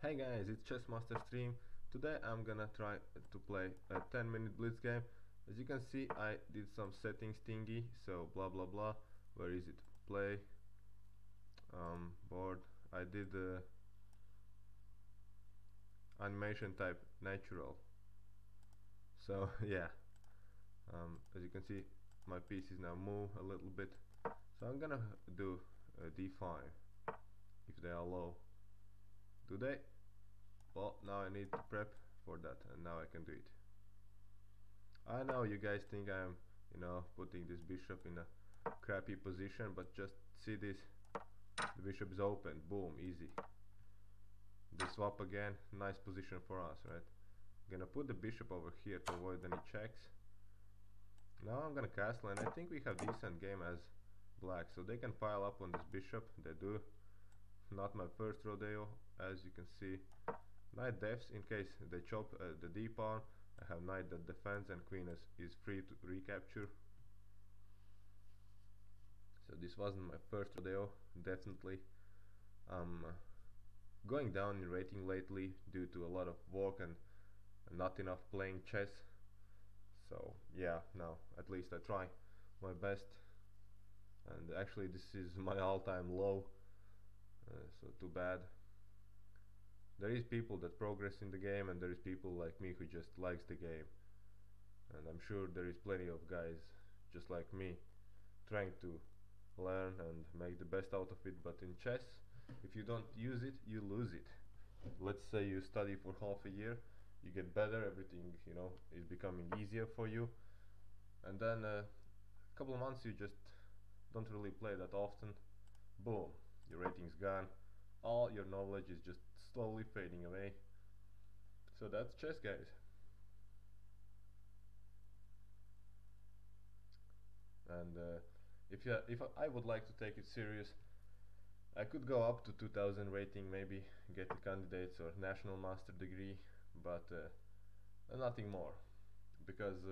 Hey guys, it's Chessmaster Stream. Today I'm gonna try to play a 10-minute blitz game. As you can see, I did some settings thingy, so blah blah blah. Where is it? Play board. I did the animation type natural. So yeah, as you can see, my pieces now move a little bit. So I'm gonna do a d5 if they are low. Do they? Well, now I need to prep for that, and now I can do it. I know you guys think I'm, putting this bishop in a crappy position, but just see this. The bishop is open. Boom, easy. They swap again. Nice position for us, right? Gonna put the bishop over here to avoid any checks. Now I'm gonna castle, and I think we have decent game as black, so they can pile up on this bishop. They do. Not my first rodeo, as you can see. Knight defs in case they chop the d pawn. I have knight that defends and queen is free to recapture. So this wasn't my first rodeo, definitely. I'm going down in rating lately due to a lot of work and not enough playing chess. So yeah, now at least I try my best. And actually this is my all-time low, so too bad. There is people that progress in the game, and there is people like me who just likes the game. And I'm sure there is plenty of guys just like me trying to learn and make the best out of it, but in chess, if you don't use it, you lose it. Let's say you study for half a year, you get better, everything is becoming easier for you, and then a couple of months you just don't really play that often. Boom, your rating's gone, all your knowledge is just slowly fading away. So that's chess, guys. And if I would like to take it serious, I could go up to 2000 rating, maybe get the candidates or national master degree, but nothing more, because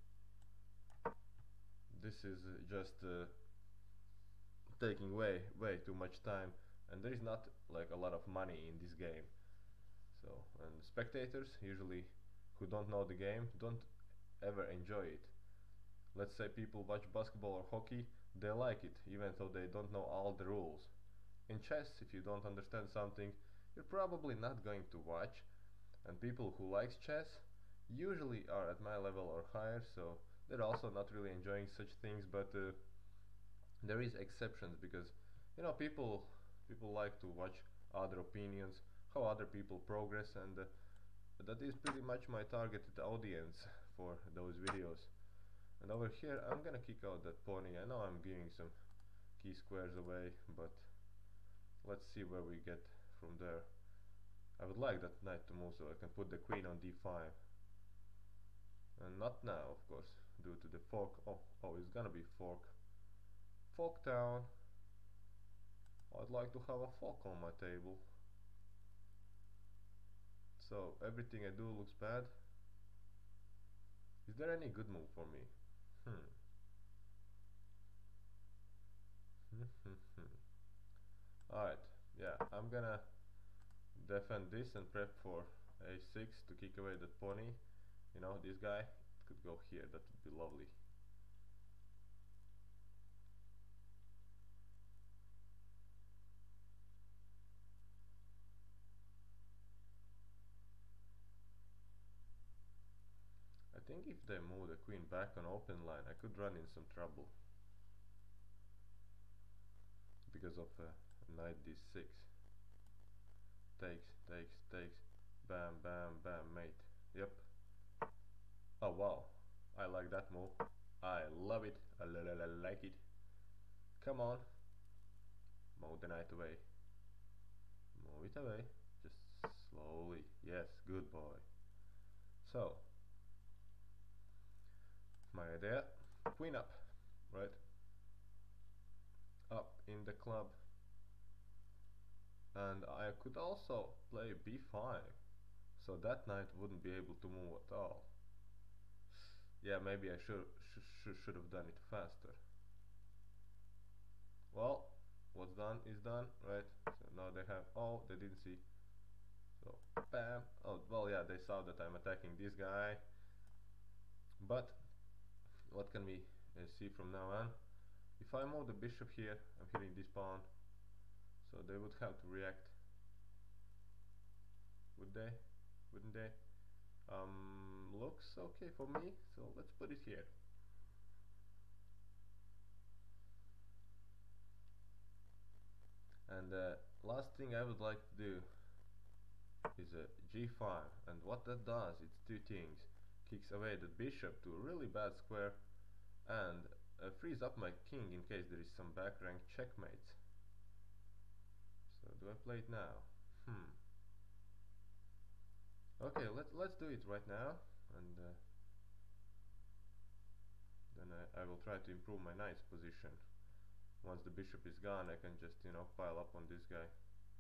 this is just taking way too much time, and there is not like a lot of money in this game. So, and spectators usually who don't know the game don't ever enjoy it. Let's say people watch basketball or hockey, they like it even though they don't know all the rules. In chess, if you don't understand something, you're probably not going to watch, and people who likes chess usually are at my level or higher, so they're also not really enjoying such things, but there is exceptions, because people like to watch other opinions, how other people progress, and that is pretty much my targeted audience for those videos. And over here I'm gonna kick out that pony. I know I'm giving some key squares away, but let's see where we get from there. I would like that knight to move so I can put the queen on d5. And not now, of course, due to the fork. Oh, it's gonna be fork. Fork down. I'd like to have a fork on my table. So everything I do looks bad. Is there any good move for me? Alright, yeah, I'm gonna defend this and prep for a6 to kick away that pony. This guy, it could go here, that would be lovely. I think if they move the queen back on open line, I could run in some trouble because of knight d6. Takes, bam, bam, bam, mate. Yep. Oh wow, I like that move. I love it. I like it. Come on, move the knight away. Move it away. Just slowly. Yes, good boy. So, my idea, queen up, right? Up in the club. And I could also play b5, so that knight wouldn't be able to move at all. Yeah, maybe I should have done it faster. Well, what's done is done, right? So now they have, oh, they didn't see. So Bam. Oh, well, yeah, they saw that I'm attacking this guy. But what can we see from now on? If I move the bishop here, I'm hitting this pawn. So they would have to react. Would they? Wouldn't they? Looks okay for me, so let's put it here. And last thing I would like to do is a g5, and what that does, it's two things. Kicks away the bishop to a really bad square and frees up my king in case there is some back rank checkmates. So do I play it now? Okay, let's do it right now, and then I will try to improve my knight's position. Once the bishop is gone, I can just, you know, pile up on this guy.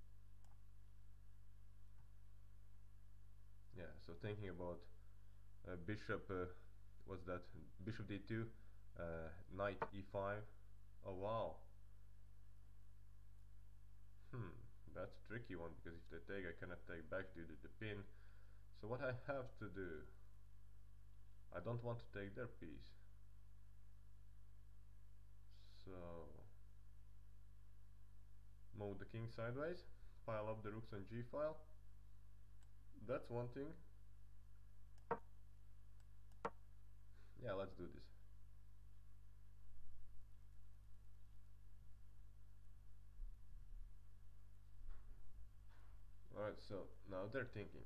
Yeah, so thinking about bishop, what's that? Bishop d2, knight e5. Oh wow. That's a tricky one, because if they take, I cannot take back due to the pin. So what I have to do, I don't want to take their piece. So move the king sideways, pile up the rooks on g file. That's one thing. Yeah, let's do this. Alright, so now they're thinking.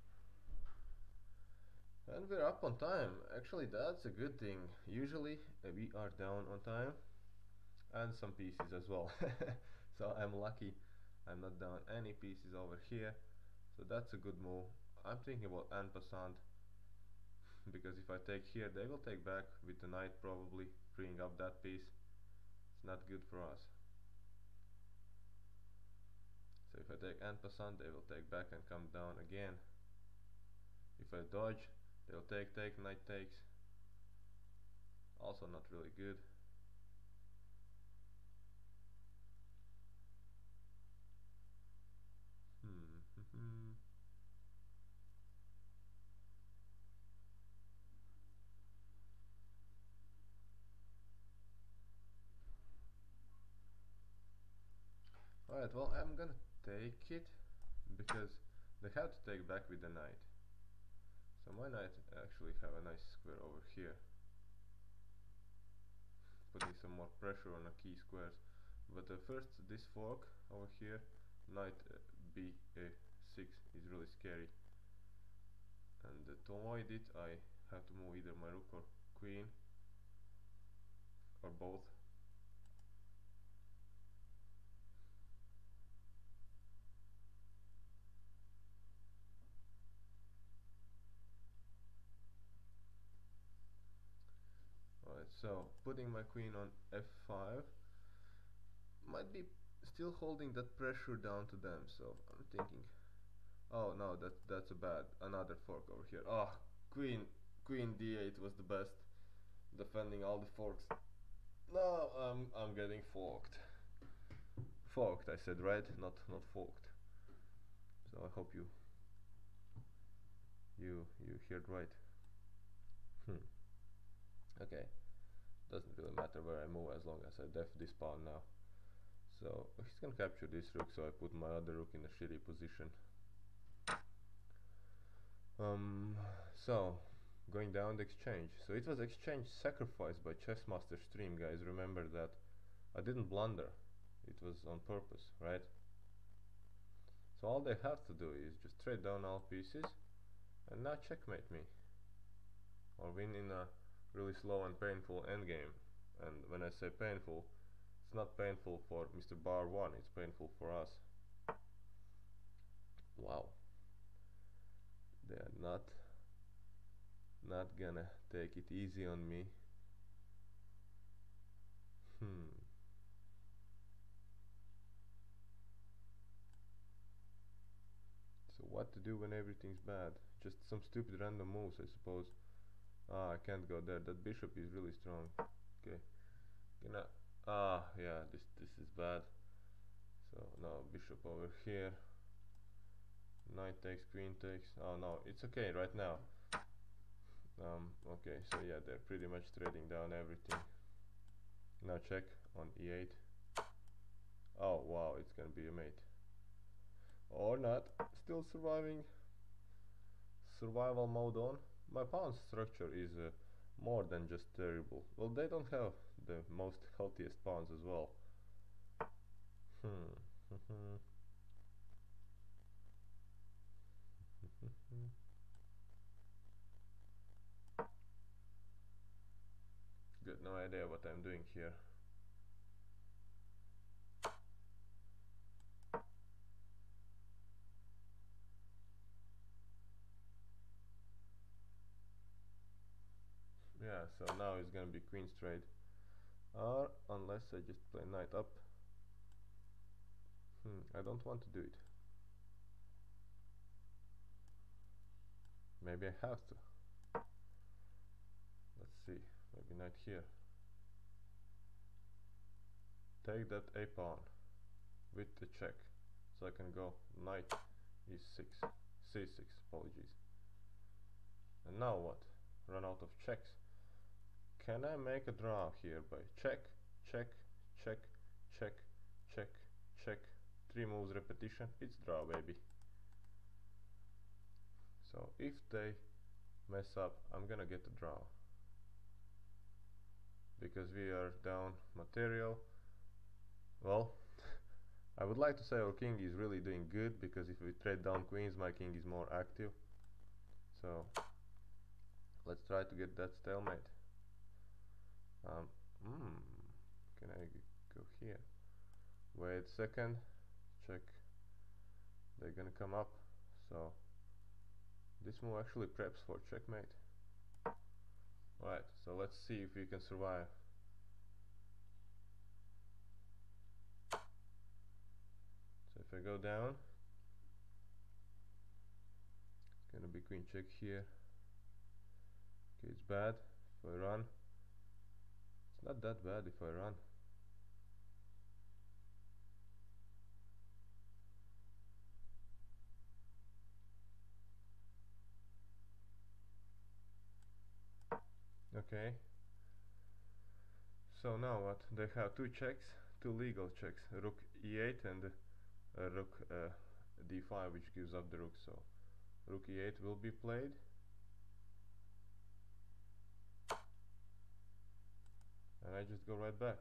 And we're up on time. Actually, that's a good thing. Usually we are down on time, and some pieces as well. So I'm lucky I'm not down any pieces over here, so that's a good move. I'm thinking about en passant, because if I take here, they will take back with the knight, probably freeing up that piece. It's not good for us. So if I take en passant, they will take back and come down again. If I dodge, they'll take, knight takes. Also not really good. Alright, well, I'm gonna take it, because they have to take back with the knight. So my knight actually have a nice square over here, putting some more pressure on the key squares. But first, this fork over here, knight b6, is really scary. And to avoid it, I have to move either my rook or queen, or both. Alright, so putting my queen on f5 might be still holding that pressure down to them, so I'm thinking, oh no, that's a bad, another fork over here. Oh, queen d8 was the best, defending all the forks. No, I'm getting forked. Forked, I said, right? Not forked. So I hope you heard right. Okay, doesn't really matter where I move as long as I def this pawn now. So he's gonna capture this rook, so I put my other rook in a shitty position. So going down the exchange. So it was exchange sacrificed by Chessmaster Stream, guys. Remember that. I didn't blunder. It was on purpose, right? So all they have to do is just trade down all pieces and now checkmate me, or win in a really slow and painful endgame. And when I say painful, it's not painful for Mr. Bar 1, it's painful for us. Wow. They are not gonna take it easy on me. So what to do when everything's bad? Just some stupid random moves, I suppose. Ah, I can't go there. That bishop is really strong. Okay. Yeah, this is bad. So now bishop over here. Knight takes, queen takes. Oh no, it's okay right now. Okay, so yeah, they're pretty much trading down everything. Now check on e8. Oh wow, it's gonna be a mate. Or not. Still surviving. Survival mode on. My pawn structure is more than just terrible. Well, they don't have the most healthiest pawns as well. Got no idea what I'm doing here. Yeah, so now it's gonna be queen straight. Or unless I just play knight up. I don't want to do it. Maybe I have to. Let's see. Maybe knight here. Take that a pawn with the check. So I can go knight e6, c6, apologies. And now what? Run out of checks. Can I make a draw here by check, check, check, check, check, check, 3 moves repetition? It's draw, baby. So if they mess up, I'm gonna get a draw. Because we are down material. Well, I would like to say our king is really doing good, because if we trade down queens, my king is more active. So let's try to get that stalemate. Can I go here? Wait a second. Check. They're gonna come up. So this move actually preps for checkmate. Right, so let's see if we can survive. So if I go down, it's gonna be queen check here. Okay, it's bad if I run. It's not that bad if I run. Okay. So now what? They have 2 checks, 2 legal checks. Rook e8 and rook d5, which gives up the rook. So rook e8 will be played. And I just go right back.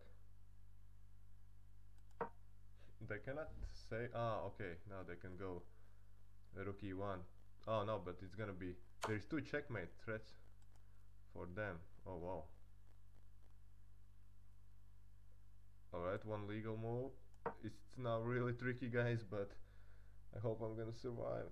They cannot say, okay, now they can go rook e1. Oh no, but it's gonna be, there's 2 checkmate threats for them. Oh wow. Alright, 1 legal move. It's now really tricky, guys, but I hope I'm gonna survive.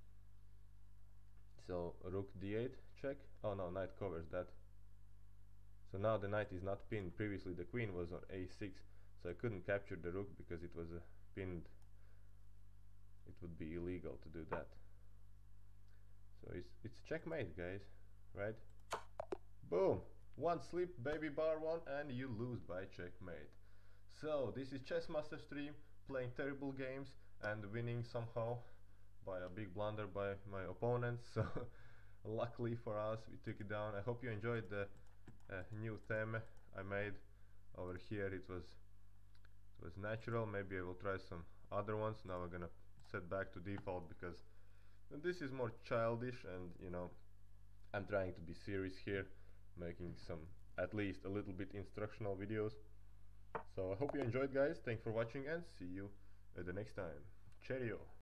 So rook d8 check. Oh no, knight covers that. So now the knight is not pinned. Previously the queen was on a6, so I couldn't capture the rook because it was pinned. It would be illegal to do that. So it's checkmate, guys, right? Boom! 1 slip, baby, bar 1, and you lose by checkmate. So this is Chessmaster Stream, playing terrible games and winning somehow by a big blunder by my opponents. So luckily for us, we took it down. I hope you enjoyed the new theme I made over here. It was natural. Maybe I will try some other ones. Now we're gonna set back to default because this is more childish, and you know, I'm trying to be serious here, making some at least a little bit instructional videos. So I hope you enjoyed, guys. Thanks for watching, and see you at the next time. Cheerio!